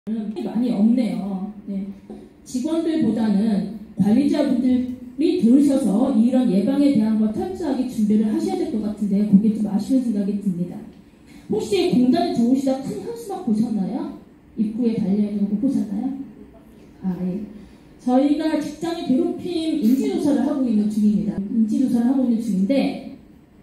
많이 없네요. 네. 직원들보다는 관리자분들이 들으셔서 이런 예방에 대한 걸 철저하게 준비를 하셔야 될 것 같은데 그게 좀 아쉬운 생각이 듭니다. 혹시 공단에 들어오시다 큰 현수막 보셨나요? 입구에 달려있는 거 보셨나요? 예. 저희가 직장의 괴롭힘 인지조사를 하고 있는 중입니다. 인지조사를 하고 있는 중인데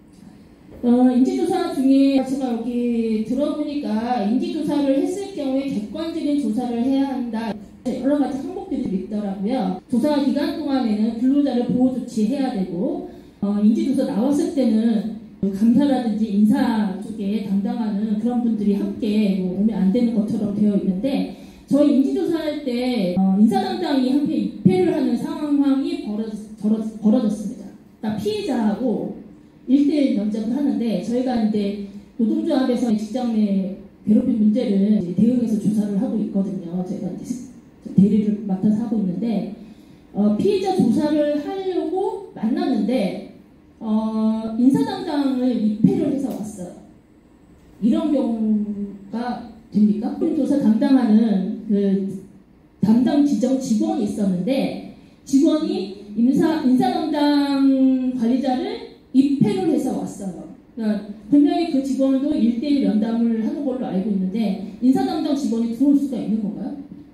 인지조사 중에 제가 여기 들어보니까 인지조사를 했을 경우에 객관적인 조사를 해야 한다. 여러 가지 항목들이 있더라고요. 조사 기간 동안에는 근로자를 보호 조치해야 되고 인지조사 나왔을 때는 감사라든지 인사 쪽에 담당하는 그런 분들이 함께 오면 안 되는 것처럼 되어 있는데 저희 인지조사할 때 인사 담당이 함께 입회를 하는 상황이 벌어졌습니다. 그러니까 피해자하고 1대1 면접을 하는데 저희가 이제 노동조합에서 직장 내 괴롭힘 문제를 대응해서 조사를 하고 있거든요. 제가 이제 대리를 맡아서 하고 있는데 피해자 조사를 하려고 만났는데 인사 담당을 입회를 해서 왔어요. 이런 경우가 됩니까? 조사 담당하는 그 담당 지정 직원이 있었는데 직원이 인사 담당 관리자를 입회를 해서 왔어요. 그러니까 분명히 그 직원도 1대1 면담을 하는 걸로 알고 있는데 인사 담당 직원이 들어올 수가 있는 건가요?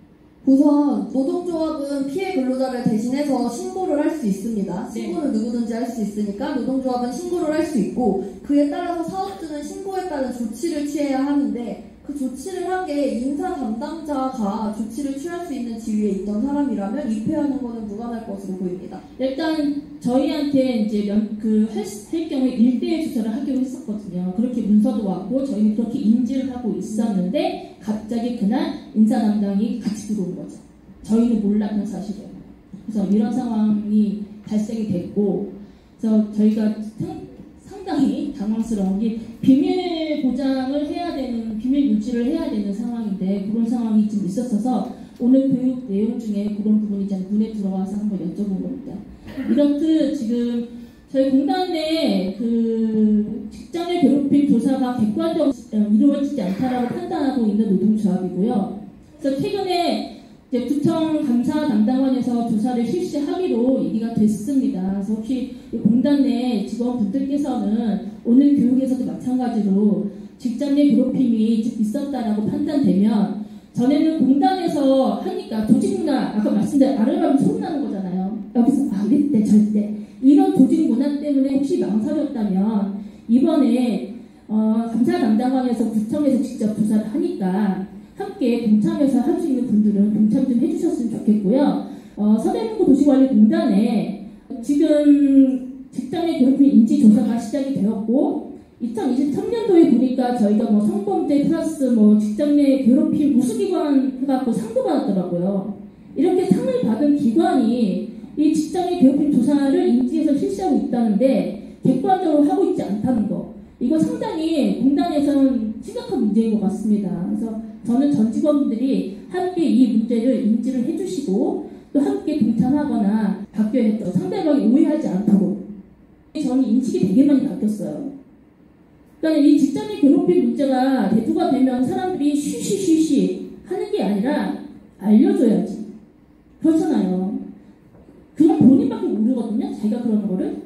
우선 노동조합은 피해 근로자를 대신해서 신고를 할 수 있습니다. 신고는 누구든지 할 수 있으니까 노동조합은 신고를 할 수 있고 그에 따라서 사업주는 신고에 따른 조치를 취해야 하는데 그 조치를 한 게 인사 담당자가 조치를 취할 수 있는 지위에 있던 사람이라면 입회하는 것은 무관할 것으로 보입니다. 일단 저희한테 이제 할 경우에 1대1 조사를 하기로 했었거든요. 그렇게 문서도 왔고 저희는 그렇게 인지를 하고 있었는데 갑자기 그날 인사 담당이 같이 들어온 거죠. 저희는 몰랐던 사실이에요. 그래서 이런 상황이 발생이 됐고 그래서 저희가 상당히 당황스러운 게 비밀 보장을 해야 되는, 비밀 유지를 해야 되는 상황인데 그런 상황이 좀 있었어서 오늘 교육 내용 중에 그런 부분이 좀 눈에 들어와서 한번 여쭤본 겁니다. 이렇듯 지금 저희 공단 내 그 직장의 괴롭힘 조사가 객관적으로 이루어지지 않다라고 판단하고 있는 노동조합이고요. 그래서 최근에 이제 구청 감사 담당원에서 조사를 실시하기로 얘기가 됐습니다. 그래서 혹시 공단 내 직원분들께서는 오늘 교육에서도 마찬가지로 직장 내 괴롭힘이 있었다라고 판단되면 전에는 공단에서 하니까 조직 문화, 아까 말씀드린 아르바이트 소문나는 거잖아요. 여기서 이때 절대 이런 조직 문화 때문에 혹시 망설였다면 이번에 감사 담당관에서 구청에서 직접 조사를 하니까 함께 동참해서 할 수 있는 분들은 동참 좀 해주셨으면 좋겠고요. 서대문구 도시관리공단에 지금 직장의 괴롭힘 인지조사가 시작이 되었고 2023년도에 보니까 저희가 성범죄 플러스 직장 내 괴롭힘 우수기관 해갖고 상도 받았더라고요. 이렇게 상을 받은 기관이 이 직장의 괴롭힘 조사를 인지해서 실시하고 있다는데 객관적으로 하고 있지 않다는 거. 이거 상당히 공단에서는 심각한 문제인 것 같습니다. 그래서 저는 전 직원분들이 함께 이 문제를 인지를 해주시고 또 함께 동참하거나 바뀌어야 했죠. 상대방이 오해하지 않도록. 저는 인식이 되게 많이 바뀌었어요. 그러니까 이 직장의 괴롭힘 문제가 대두가 되면 사람들이 쉬쉬쉬쉬 하는 게 아니라 알려줘야지. 그렇잖아요. 그건 본인밖에 모르거든요. 자기가 그러는 거를.